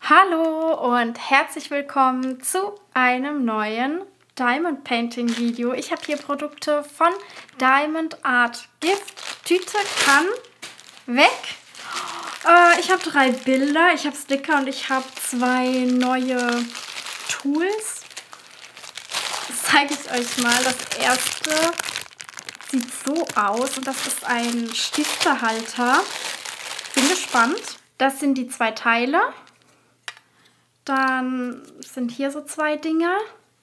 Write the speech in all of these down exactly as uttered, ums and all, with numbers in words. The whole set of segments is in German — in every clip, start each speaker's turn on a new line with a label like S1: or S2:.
S1: Hallo und herzlich willkommen zu einem neuen Diamond Painting Video. Ich habe hier Produkte von Diamond Art Gift. Tüte kann weg. Äh, ich habe drei Bilder, ich habe Sticker und ich habe zwei neue Tools. Das zeige ich euch mal. Das erste sieht so aus und das ist ein Stiftehalter. Bin gespannt. Das sind die zwei Teile. Dann sind hier so zwei Dinge.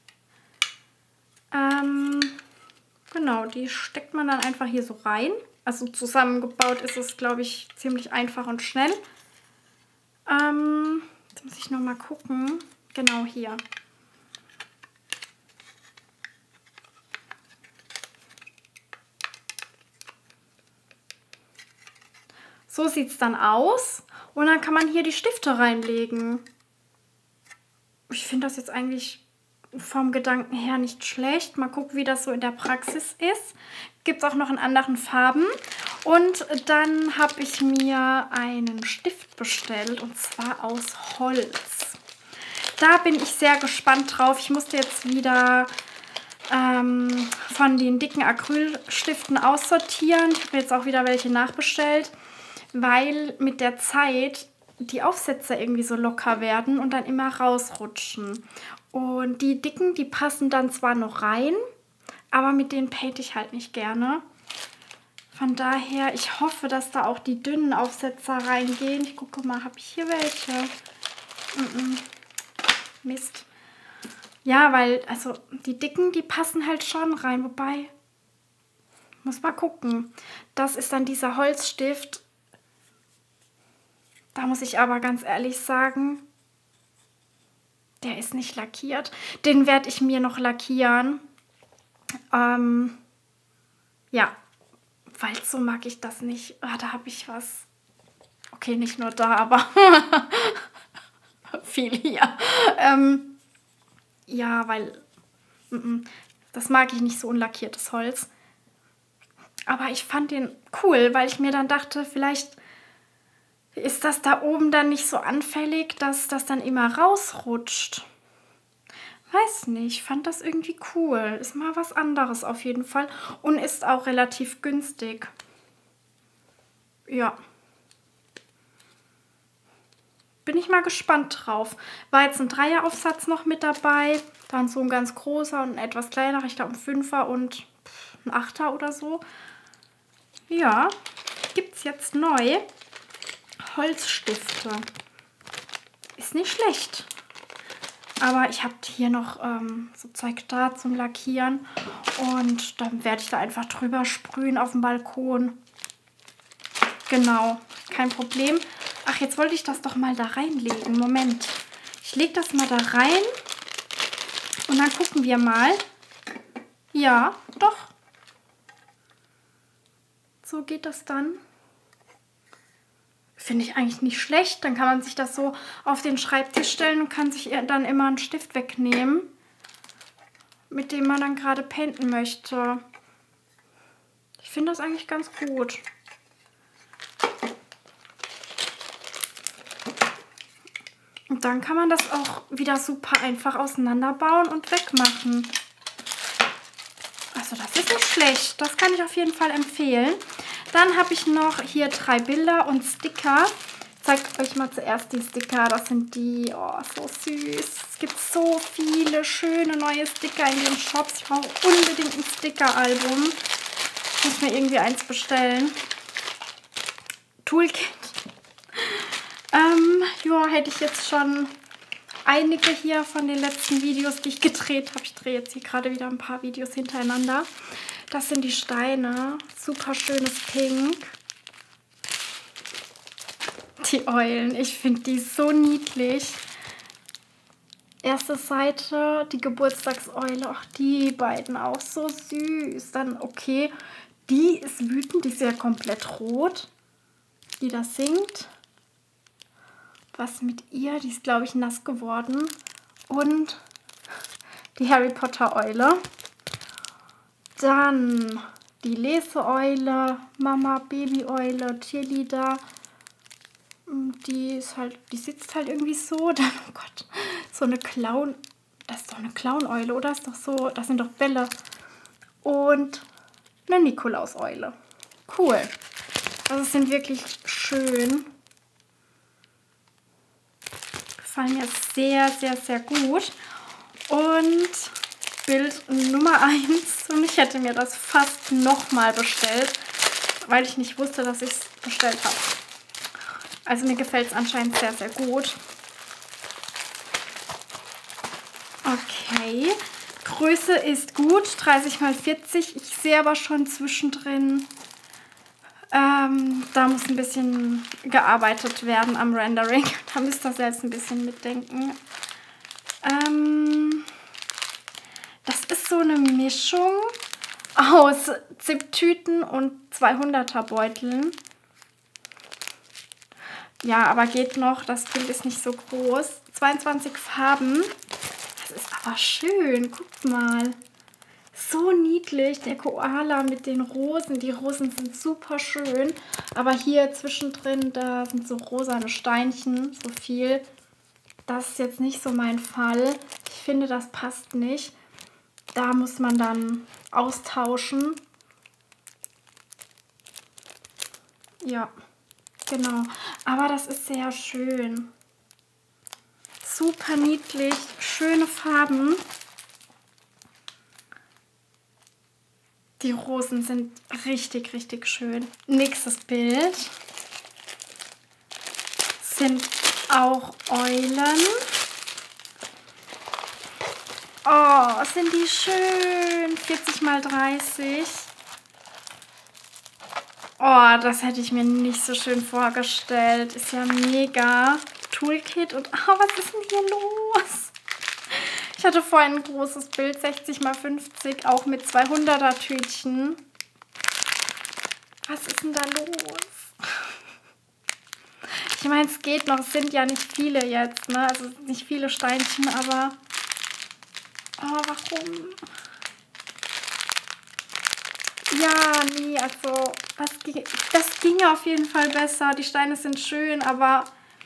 S1: Ähm, genau, die steckt man dann einfach hier so rein. Also zusammengebaut ist es, glaube ich, ziemlich einfach und schnell. Ähm, jetzt muss ich noch mal gucken. Genau hier. So sieht es dann aus. Und dann kann man hier die Stifte reinlegen. Ich finde das jetzt eigentlich vom Gedanken her nicht schlecht. Mal gucken, wie das so in der Praxis ist. Gibt es auch noch in anderen Farben. Und dann habe ich mir einen Stift bestellt und zwar aus Holz. Da bin ich sehr gespannt drauf. Ich musste jetzt wieder ähm, von den dicken Acrylstiften aussortieren. Ich habe jetzt auch wieder welche nachbestellt, weil mit der Zeit die Aufsätze irgendwie so locker werden und dann immer rausrutschen. Und die dicken, die passen dann zwar noch rein, aber mit denen painte ich halt nicht gerne. Von daher, ich hoffe, dass da auch die dünnen Aufsätze reingehen. Ich gucke mal, habe ich hier welche? Mm -mm. Mist. Ja, weil, also die dicken, die passen halt schon rein. Wobei, muss mal gucken. Das ist dann dieser Holzstift. Da muss ich aber ganz ehrlich sagen, der ist nicht lackiert. Den werde ich mir noch lackieren. Ähm, ja, weil so mag ich das nicht. Ah, da habe ich was. Okay, nicht nur da, aber viel hier. Ähm, ja, weil mm -mm, das mag ich nicht, so unlackiertes Holz. Aber ich fand den cool, weil ich mir dann dachte, vielleicht ist das da oben dann nicht so anfällig, dass das dann immer rausrutscht. Weiß nicht, fand das irgendwie cool. Ist mal was anderes auf jeden Fall und ist auch relativ günstig. Ja. Bin ich mal gespannt drauf. War jetzt ein Dreieraufsatz noch mit dabei. Dann so ein ganz großer und ein etwas kleiner. Ich glaube ein Fünfer und ein Achter oder so. Ja, gibt es jetzt neu. Holzstifte. Ist nicht schlecht. Aber ich habe hier noch ähm, so Zeug da zum Lackieren. Und dann werde ich da einfach drüber sprühen auf dem Balkon. Genau, kein Problem. Ach, jetzt wollte ich das doch mal da reinlegen. Moment. Ich lege das mal da rein. Und dann gucken wir mal. Ja, doch. So geht das dann. Finde ich eigentlich nicht schlecht. Dann kann man sich das so auf den Schreibtisch stellen und kann sich dann immer einen Stift wegnehmen, mit dem man dann gerade painten möchte. Ich finde das eigentlich ganz gut. Und dann kann man das auch wieder super einfach auseinanderbauen und wegmachen. Also das ist nicht schlecht. Das kann ich auf jeden Fall empfehlen. Dann habe ich noch hier drei Bilder und Sticker. Ich zeige euch mal zuerst die Sticker. Das sind die, oh, so süß. Es gibt so viele schöne neue Sticker in den Shops. Ich brauche unbedingt ein Sticker-Album. Ich muss mir irgendwie eins bestellen. Toolkit. Ähm, ja, hätte ich jetzt schon einige hier von den letzten Videos, die ich gedreht habe. Ich drehe jetzt hier gerade wieder ein paar Videos hintereinander. Das sind die Steine. Super schönes Pink. Die Eulen. Ich finde die so niedlich. Erste Seite, die Geburtstagseule. Ach, die beiden auch so süß. Dann, okay, die ist wütend. Die ist ja komplett rot. Die da singt. Was mit ihr? Die ist, glaube ich, nass geworden. Und die Harry Potter Eule. Dann die Leseeule, Mama, Babyeule, Cheerleader. Die ist halt, die sitzt halt irgendwie so. Dann, oh Gott, so eine Clown. Das ist doch eine Clown-Eule, oder? Ist doch so, das sind doch Bälle. Und eine Nikolauseule. Cool. Also es sind wirklich schön. Gefallen mir sehr, sehr, sehr gut. Und Bild Nummer eins. Und ich hätte mir das fast nochmal bestellt, weil ich nicht wusste, dass ich es bestellt habe. Also mir gefällt es anscheinend sehr, sehr gut. Okay. Größe ist gut, dreißig mal vierzig. Ich sehe aber schon zwischendrin, ähm, da muss ein bisschen gearbeitet werden am Rendering. Da müsst ihr selbst ein bisschen mitdenken. Ähm, das ist so eine Mischung aus Zip-Tüten und zweihunderter Beuteln. Ja, aber geht noch. Das Bild ist nicht so groß. zweiundzwanzig Farben. Das ist aber schön. Guckt mal. So niedlich. Der Koala mit den Rosen. Die Rosen sind super schön. Aber hier zwischendrin, da sind so rosane Steinchen. So viel. Das ist jetzt nicht so mein Fall. Ich finde, das passt nicht. Da muss man dann austauschen. Ja. Genau, aber das ist sehr schön. Super niedlich, schöne Farben. Die Rosen sind richtig, richtig schön. Nächstes Bild sind auch Eulen. Oh, sind die schön. vierzig mal dreißig. Oh, das hätte ich mir nicht so schön vorgestellt. Ist ja mega. Toolkit und... Oh, was ist denn hier los? Ich hatte vorhin ein großes Bild, sechzig mal fünfzig, auch mit zweihunderter Tütchen. Was ist denn da los? Ich meine, es geht noch. Es sind ja nicht viele jetzt, ne? Also nicht viele Steinchen, aber... Oh, warum? Ja, nee, also das ging, das ging auf jeden Fall besser. Die Steine sind schön, aber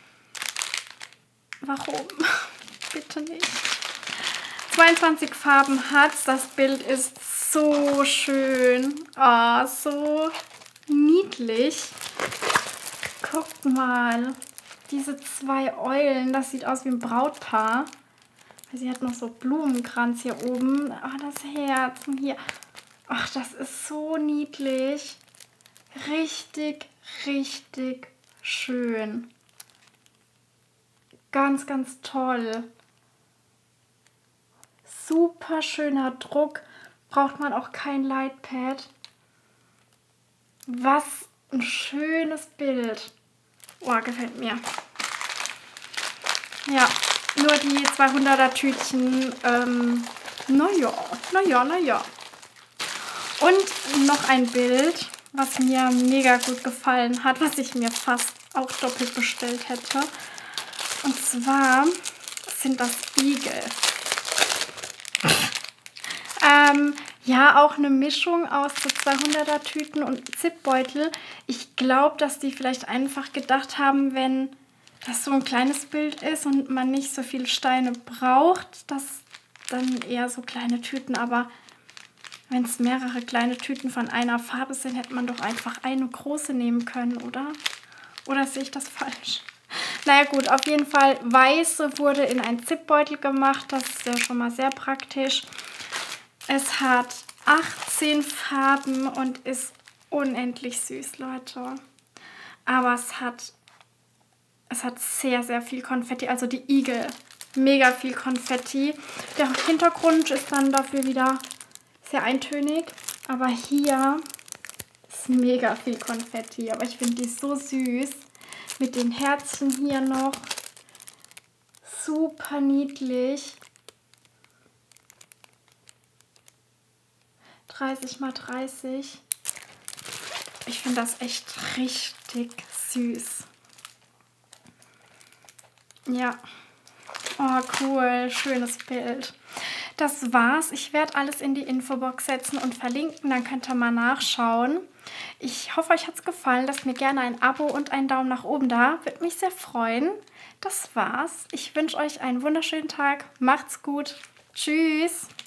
S1: warum? Bitte nicht. zweiundzwanzig Farben hat es. Das Bild ist so schön. Oh, so niedlich. Guckt mal. Diese zwei Eulen, das sieht aus wie ein Brautpaar. Sie hat noch so Blumenkranz hier oben. Oh, das Herz und hier... Ach, das ist so niedlich. Richtig, richtig schön. Ganz, ganz toll. Super schöner Druck. Braucht man auch kein Lightpad. Was ein schönes Bild. Oh, gefällt mir. Ja, nur die zweihunderter Tütchen. Ähm, naja, naja, naja. Und noch ein Bild, was mir mega gut gefallen hat, was ich mir fast auch doppelt bestellt hätte. Und zwar sind das Igel. ähm, ja, auch eine Mischung aus so zweihunderter Tüten und Zipbeutel. Ich glaube, dass die vielleicht einfach gedacht haben, wenn das so ein kleines Bild ist und man nicht so viele Steine braucht, dass dann eher so kleine Tüten, aber... Wenn es mehrere kleine Tüten von einer Farbe sind, hätte man doch einfach eine große nehmen können, oder? Oder sehe ich das falsch? Naja gut, auf jeden Fall weiße wurde in einen Zipbeutel gemacht. Das ist ja schon mal sehr praktisch. Es hat achtzehn Farben und ist unendlich süß, Leute. Aber es hat, es hat sehr, sehr viel Konfetti. Also die Igel, mega viel Konfetti. Der Hintergrund ist dann dafür wieder... sehr eintönig, aber hier ist mega viel Konfetti. Aber ich finde die so süß. Mit den Herzchen hier noch. Super niedlich. dreißig mal dreißig. Ich finde das echt richtig süß. Ja. Oh, cool. Schönes Bild. Das war's. Ich werde alles in die Infobox setzen und verlinken, dann könnt ihr mal nachschauen. Ich hoffe, euch hat es gefallen. Lasst mir gerne ein Abo und einen Daumen nach oben da. Würde mich sehr freuen. Das war's. Ich wünsche euch einen wunderschönen Tag. Macht's gut. Tschüss.